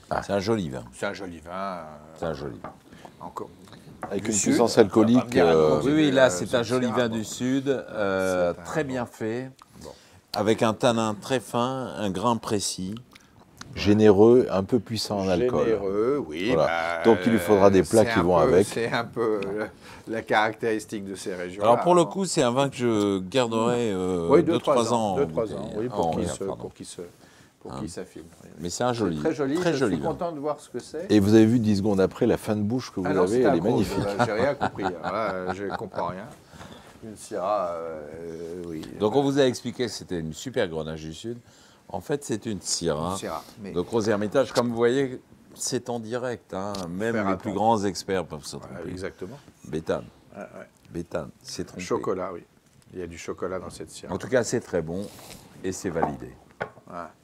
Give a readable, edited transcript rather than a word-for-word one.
Ah. C'est un joli vin. C'est un joli vin. C'est un joli vin. Encore. Avec Du une sud, puissance on va alcoolique. me dire un nom, Oui, oui, là, c'est c'est un joli Syrah, vin bon. du Sud, un très bien bon. fait, Bon. avec un tanin très fin, un grain précis. Généreux, un peu puissant en alcool. Généreux, oui. Voilà. Bah, Donc il lui faudra des plats c'est qui un vont peu- avec. C'est un peu la caractéristique de ces régions. Alors pour le coup, c'est un vin que je garderai oui, 2-3 ans. en 2-3 ans, bouteille. oui, Ah, pour en qu'il verre, se, pardon. pour qu'il s'affine. Oui. Mais c'est un joli, C'est très joli, très je joli suis vin. content de voir ce que c'est. Et vous avez vu 10 secondes après la fin de bouche que vous Ah non, avez, c'était elle un est prose, magnifique. j'ai rien compris. Alors là, je ne comprends rien. Une Syrah, oui. Donc on vous a expliqué que c'était une super Grenache du Sud. En fait, c'est une Syrah. Une Syrah, mais- De Gros Hermitage, comme vous voyez, c'est en direct. Hein. Même Faire les attendre. plus grands experts peuvent se Voilà, tromper. exactement. Béthane, Ouais, ouais. béthane, c'est trompé. Chocolat, oui. Il y a du chocolat dans cette Syrah. En tout cas, c'est très bon et c'est validé. Ouais.